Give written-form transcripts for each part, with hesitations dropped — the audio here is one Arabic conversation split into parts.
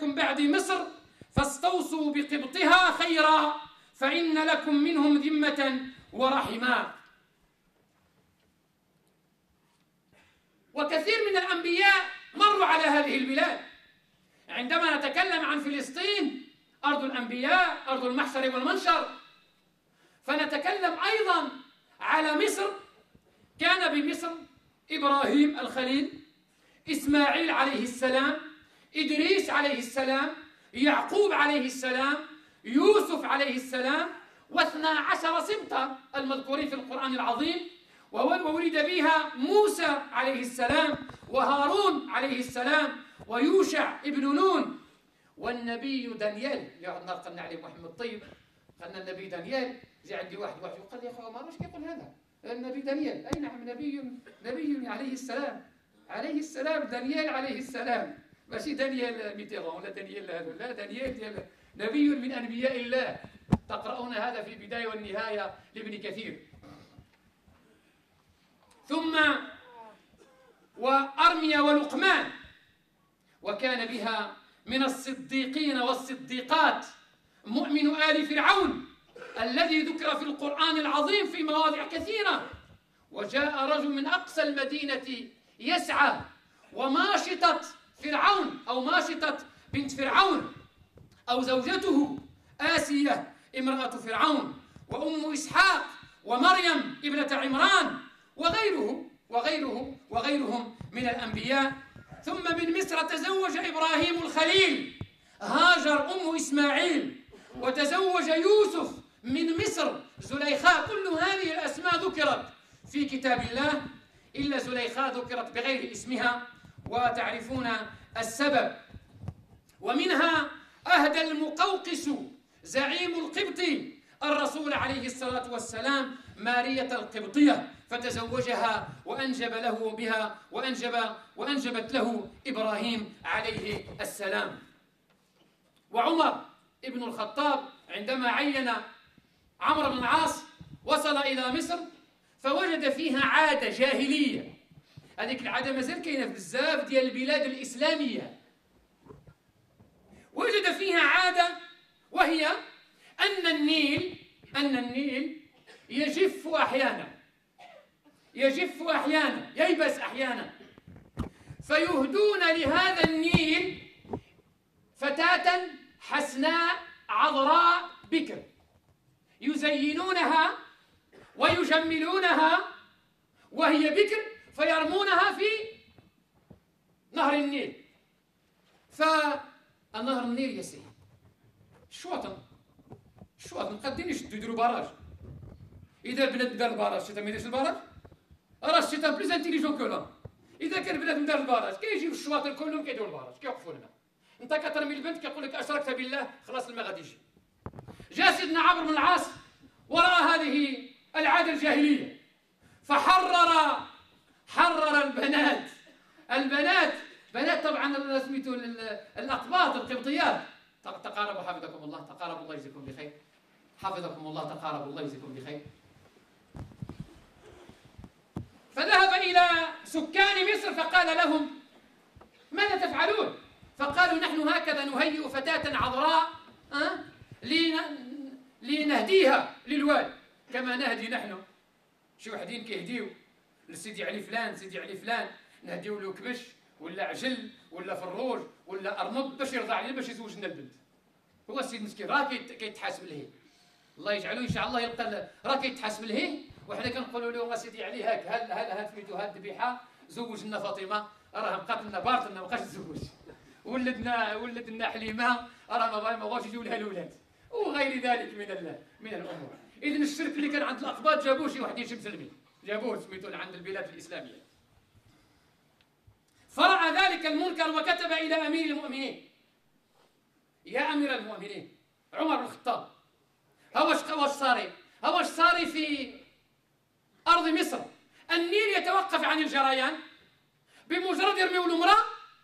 عليكم بعدي مصر فاستوصوا بقبطها خيرا فإن لكم منهم ذمة ورحما. وكثير من الأنبياء مروا على هذه البلاد. عندما نتكلم عن فلسطين أرض الأنبياء، أرض المحشر والمنشر، فنتكلم أيضا على مصر. كان بمصر إبراهيم الخليل، إسماعيل عليه السلام، إدريس عليه السلام، يعقوب عليه السلام، يوسف عليه السلام، و12 سبطا المذكورين في القرآن العظيم، وولد بها موسى عليه السلام، وهارون عليه السلام، ويوشع ابن نون، والنبي دانيال اللي قلنا عليه محمد الطيب. قلنا النبي دانيال. جاء عندي واحد وقال لي يا اخويا عمر واش كيقول هذا؟ النبي دانيال. اي نعم، نبي عليه السلام، عليه السلام، دانيال عليه السلام، ماشي دانيال ميتيرون ولا دانيال هذا، لا، دانيال ديال نبي من انبياء الله. تقرؤون هذا في البدايه والنهايه لابن كثير. ثم وأرميا ولقمان. وكان بها من الصديقين والصديقات مؤمن آل فرعون الذي ذكر في القرآن العظيم في مواضع كثيرة. وجاء رجل من أقصى المدينة يسعى، وماشطة فرعون أو ماشطة بنت فرعون أو زوجته آسية امرأة فرعون، وأم إسحاق، ومريم ابنة عمران، وغيرهم من الأنبياء. ثم من مصر تزوج إبراهيم الخليل هاجر أم إسماعيل، وتزوج يوسف من مصر زليخاء. كل هذه الأسماء ذكرت في كتاب الله إلا زليخاء ذكرت بغير اسمها، وتعرفون السبب. ومنها أهدى المقوقس زعيم القبط الرسول عليه الصلاة والسلام مارية القبطية، فتزوجها وأنجب له بها وأنجبت له إبراهيم عليه السلام. وعمر ابن الخطاب عندما عين عمرو بن العاص وصل إلى مصر فوجد فيها عادة جاهلية. هذيك العادة مازال كاينة في بزاف ديال البلاد الإسلامية. وجد فيها عادة وهي أن النيل يجف أحيانا، ييبس أحيانا، فيهدون لهذا النيل فتاة حسناء عذراء بكر، يزينونها ويجملونها وهي بكر، فيرمونها في نهر النيل. فالنهر النيل يسيل الشواطن قادين يديروا باراج. إذا بنادم دار الباراج شتا ما يديرش الباراج، راه شتا بليز انتيليجون كو لا. إذا كان بنادم دار الباراج كيجيو الشواطن كلهم كيديروا الباراج، كيوقفوا الماء. أنت كترمي البنت كيقول لك أشركت بالله، خلاص الماء غادي يجي. جاء سيدنا عمرو بن العاص ورأى هذه العادة الجاهلية، فحرر البنات طبعا سميتو الأقباط القبطيات. تقاربوا حفظكم الله، تقاربوا الله يجزيكم بخير، حفظكم الله، تقاربوا الله يجزيكم بخير. فذهب إلى سكان مصر فقال لهم ماذا تفعلون؟ فقالوا نحن هكذا نهيئ فتاة عذراء لنهديها للوالي كما نهدي نحن. شي وحدين كيهديو لسيدي علي فلان نهديو له كبش ولا عجل ولا فروج ولا أرنب باش يرضى علينا باش يزوج لنا البنت. هو السيد مسكين راه كيتحاسب لهيه، الله يجعله ان شاء الله يلقى راه كيتحاسب لهيه. وحنا كنقولوا له سيدي علي هاك هاد سميتو هاد الذبيحه زوج لنا فاطمه، راه بقات لنا بارطنا ما بقاش تزوج، ولدنا حليمه راه ما بغاوش يجيو لها الاولاد، وغير ذلك من الامور. اذا الشرك اللي كان عند الاقباط جابوه شي واحد يمشي مسلمين، جابوه سميتو عند البلاد الاسلاميه. فرأى ذلك المنكر وكتب إلى أمير المؤمنين: يا أمير المؤمنين عمر بن الخطاب، هواش صاري في أرض مصر؟ النيل يتوقف عن الجريان بمجرد يرميوا المرأة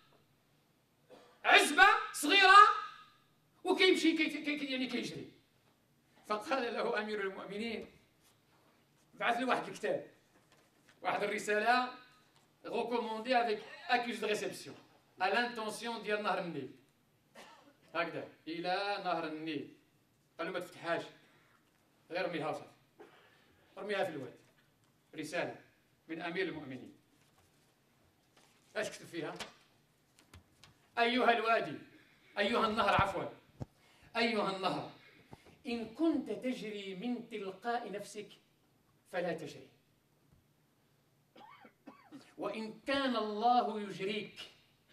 عزبة صغيرة وكيمشي يعني كيجري. فقال له أمير المؤمنين، بعث له واحد الكتاب، واحد الرسالة recommandé avec accusé de réception à l'intention ديال نهر النيل. هكذا إلى نهر النيل. قال له ما تفتحهاش، غير ارميها وصافي، ارميها في الواد. رسالة من أمير المؤمنين. ايش كتب فيها؟ أيها الوادي، أيها النهر عفوا، أيها النهر، إن كنت تجري من تلقاء نفسك فلا تجري، وإن كان الله يجريك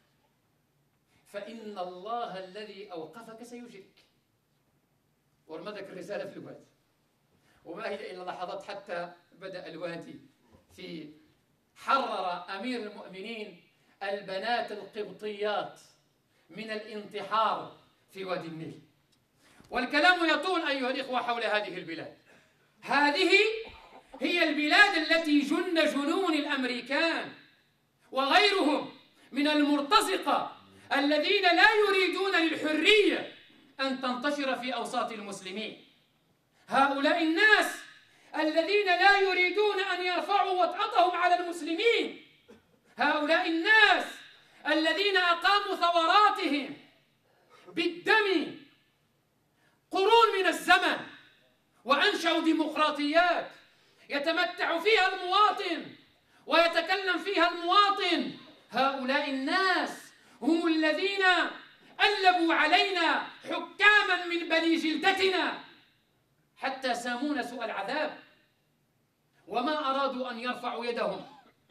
فإن الله الذي أوقفك سيجريك. ورمى ذاك الرسالة في الوادي، وما هي إلا لحظات حتى بدأ الوادي في حرر أمير المؤمنين البنات القبطيات من الانتحار في وادي النيل. والكلام يطول أيها الإخوة حول هذه البلاد. هذه هي البلاد التي جن جنون الأمريكان وغيرهم من المرتزقة الذين لا يريدون للحرية أن تنتشر في أوساط المسلمين. هؤلاء الناس الذين لا يريدون أن يرفعوا وطأتهم على المسلمين، هؤلاء الناس الذين أقاموا ثوراتهم بالدم قرون من الزمن وأنشأوا ديمقراطيات يتمتع فيها المواطن ويتكلم فيها المواطن، هؤلاء الناس هم الذين ألبوا علينا حكاما من بني جلدتنا حتى سامونا سوء العذاب، وما أرادوا أن يرفعوا يدهم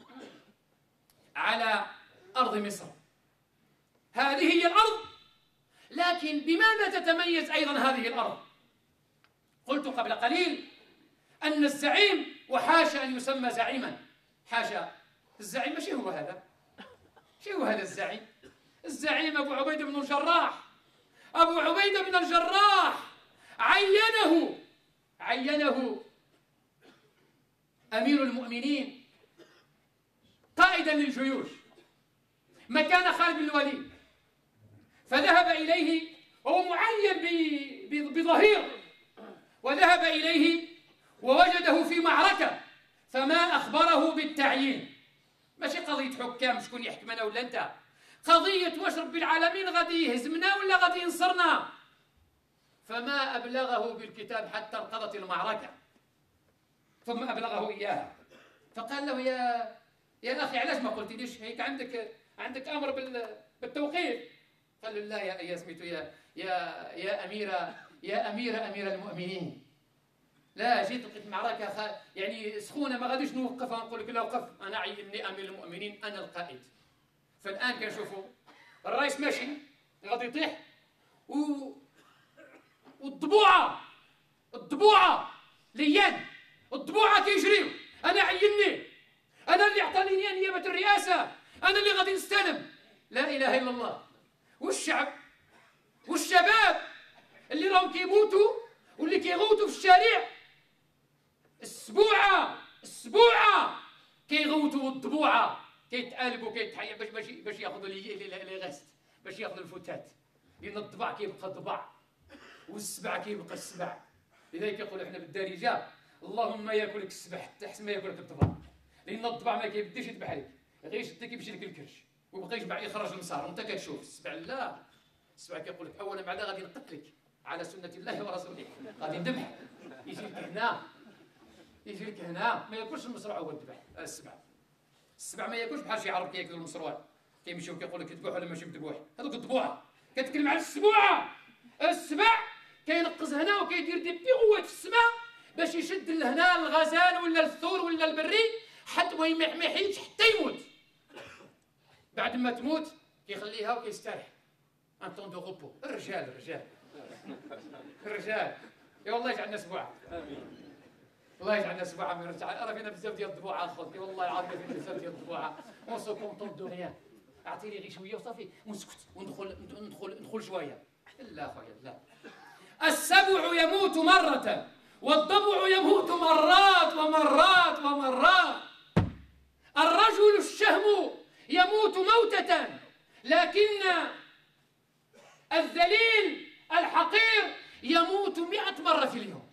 على أرض مصر. هذه هي الأرض، لكن بماذا تتميز أيضا هذه الأرض؟ قلت قبل قليل أن الزعيم، وحاشا أن يسمى زعيما، حاشا، الزعيم ماشي هو هذا. شو هو هذا الزعيم؟ الزعيم أبو عبيدة بن الجراح. أبو عبيدة بن الجراح عينه أمير المؤمنين قائدا للجيوش مكان خالد بن الوليد، فذهب إليه وهو معين بظهير، وذهب إليه ووجده في معركة، فما أخبره بالتعيين. ماشي قضية حكام شكون يحكم أنا ولا أنت، قضية واش رب العالمين غادي يهزمنا ولا غادي ينصرنا. فما أبلغه بالكتاب حتى انقضت المعركة، ثم أبلغه إياها، فقال له يا أخي علاش ما قلت ليش هيك عندك أمر بالتوقيف؟ قال له لا يا سميتو يا أمير المؤمنين، لا جيت لقيت معركة يعني سخونة ما غاديش نوقفها ونقول لك لا وقف، أنا عيني أمير المؤمنين، أنا القائد. فالآن كنشوفوا الرئيس ماشي غادي يطيح والضبوعة ليد الضبوعة كيجريو، أنا عيني، أنا اللي أعطاني نيابة الرئاسة، أنا اللي غادي نستلم. لا إله إلا الله. والشعب والشباب اللي راهم كيموتوا واللي كيغوتوا في الشارع، السبوعة كيغوتوا والضبوعة كيتقالبوا كيتحيا باش ياخذوا لي غاست، باش ياخذوا الفتات، لأن الضبع كيبقى ضبع والسبع كيبقى السبع. لذلك يقول احنا بالدارجة اللهم ياكلك السبع حتى احسن ما ياكلك الضبع، لأن الضبع ما كيبداش يذبح عليك، غير يشدك يمشي لك الكرش ويبقى يجمع يخرج المصار وانت كتشوف. السبع لا، السبع كيقول لك اولا بعدا غادي نقتلك على سنة الله ورسوله، غادي نذبح، يجي لك هنا ما ياكلش المصروع هو الذبح. السبع ما ياكلش بحال شي عرب كياكلوا المصروع، كيمشيو كيقول لك ذبوح ولا ماشي مذبوح. هذوك الضبوعه كتكلم على السبوعه. السبع كينقز هنا وكيدير دي بيغوات في السماء باش يشد لهنا الغزال ولا الثور ولا البري حتى ما يحيدش حتى يموت. بعد ما تموت كيخليها وكيستريح. ان طون دو غوبو. الرجال يا والله يجعلنا سبوعه. الله يجعلنا سبوعه من الرجال. راه فينا بزاف ديال الضبوعه اخوتي، والله العظيم فينا بزاف ديال الضبوعه. اون سو كونطون دو ريان. اعطيني غير شويه وصافي ونسكت وندخل شويه. لا خويا لا. السبع يموت مرة والضبع يموت مرات ومرات ومرات. الرجل الشهم يموت موتة، لكن الذليل الحقير يموت 100 مرة في اليوم.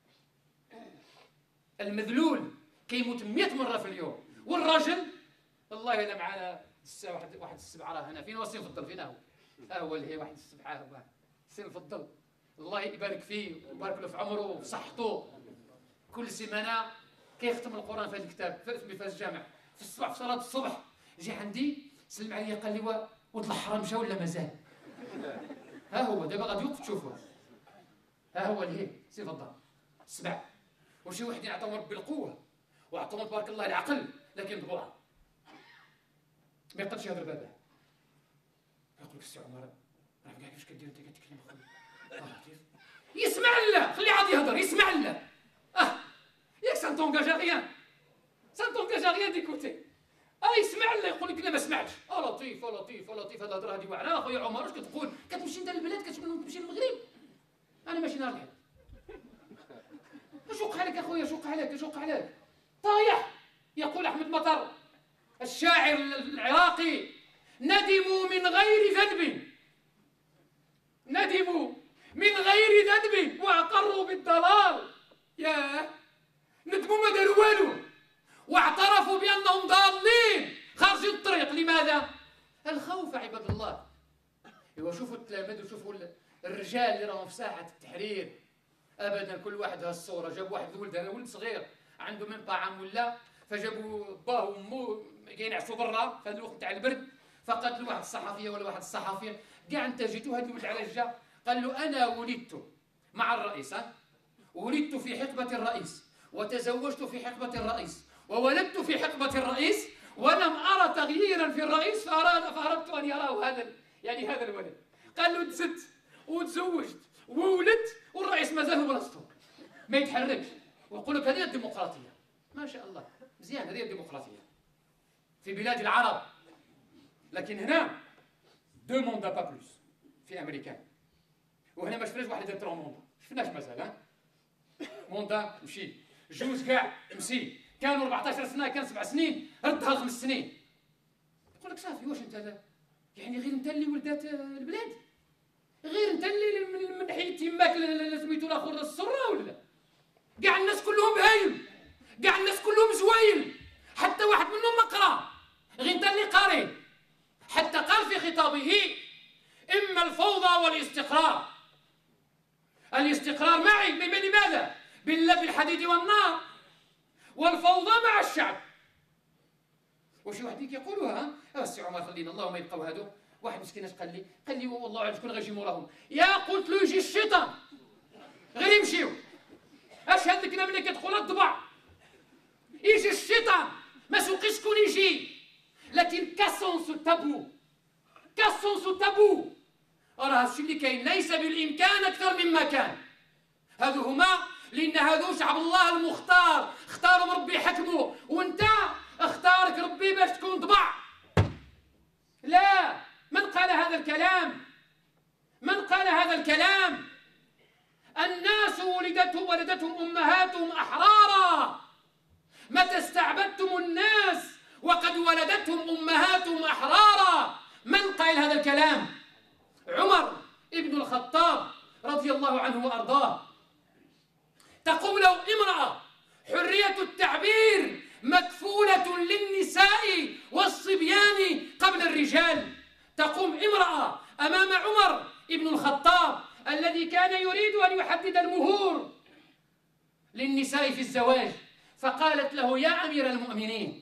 المذلول كيموت 100 مرة في اليوم، والرجل والله الا معنا واحد السبعة راه هنا فين وصي نفضل فينا هو اللي هي واحد السبعة سي نفضل الله يبارك فيه ويبارك له في عمره وفي صحته. كل سيمانه كيختم القران في هذا الكتاب في الجامع في الصباح في صلاه الصبح. جي عندي سلم عليا قال لي ولد الحرام مشى ولا مازال؟ ها هو دابا غادي يوقف تشوفوه. ها هو اللي سي فضل السبع. وشي واحد يعطيهم ربي القوه وعطاهم تبارك الله العقل لكن ضبوها ما يقدرش يهضر باباه. يقول لك السي عمر راه كاع كيفاش كدير انت كتكلم اخويا يسمع لا خلي عاد يهضر يسمع لا ياك سان تونجاج ريان سان تونجاج ريان ديكوتي يسمع لا يقول لك لا ما سمعتش لطيف لطيف لطيف. هاد الهضره هادي واعره اخويا عمر. واش كتقول؟ كتمشي انت للبلاد كتمشي للمغرب انا ماشي نهار الحد. اشوق عليك اخويا اشوق عليك اشوق عليك طايح. يقول احمد مطر الشاعر العراقي ندموا من غير ذنب ندموا من غير ذنب واقروا بالضلال. ياه ندموا ما داروا والو واعترفوا بانهم ضالين خارجين الطريق. لماذا؟ الخوف عباد الله. ايوا شوفوا التلاميذ وشوفوا الرجال اللي راهم في ساحه التحرير. ابدا كل واحد هالصوره. جاب واحد الولد هذا ولد صغير عنده من طعام ولا فجابوا باه وامه كينعسوا برا في هذا الوقت تاع البرد. فقالت له واحد الصحفيه ولا واحد الصحفيه كاع انت جيتوا هذا الولد على جا؟ قال له انا ولدت مع الرئيس ولدت في حقبه الرئيس وتزوجت في حقبه الرئيس وولدت في حقبه الرئيس ولم ارى تغييرا في الرئيس فاردت ان يراه هذا الولد. قال له تزدت وتزوجت وولدت والرئيس مازال بلاصتو ما يتحركش. ويقول لك هذه الديمقراطيه. ما شاء الله مزيان هذه الديمقراطيه في بلاد العرب. لكن هنا دو موندا با بلوس في امريكان. وهنا ما شفناش واحد يدير 3 موندا شفناش مازال موندا مشي جوج كاع مشي كانوا 14 سنه كان 7 سنين ردها 5 سنين. يقول لك صافي واش انت يعني غير انت اللي ولدات البلاد غير انت اللي من ناحيه تماك سميتو الاخر السره ولا كاع الناس كلهم بهايم كاع الناس كلهم زوايل حتى واحد منهم ما قرا غير انت اللي قاري. حتى قال في خطابه اما الفوضى والاستقرار. الاستقرار معي لماذا؟ بالحديد والنار والفوضى مع الشعب. وشي واحد كيقولوها السي عمر خلينا اللهم يبقاو هادو. واحد مسكين اش قال لي والله عارف شكون غيجي موراهم. يا قلت له يجي الشيطان غير يمشيو. اش هاد الكلام اللي كتقول الضبع يجي الشيطان ما سوقيش شكون يجي. لكن كاسون سو تابو كاسون سو تابو. راه هادشي اللي كاين ليس بالامكان اكثر مما كان. هادو هما لان هادو شعب الله المختار اختارهم ربي حكمه وانت اختارك ربي باش تكون ضبع. لا من قال هذا الكلام؟ من قال هذا الكلام؟ الناس ولدتهم امهاتهم احرارا. متى استعبدتم الناس وقد ولدتهم امهاتهم احرارا؟ من قال هذا الكلام؟ عمر ابن الخطاب رضي الله عنه وارضاه. تقوم له امراه حريه التعبير مكفولة للنساء والصبيان قبل الرجال. تقوم امرأة أمام عمر ابن الخطاب الذي كان يريد أن يحدد المهور للنساء في الزواج فقالت له يا أمير المؤمنين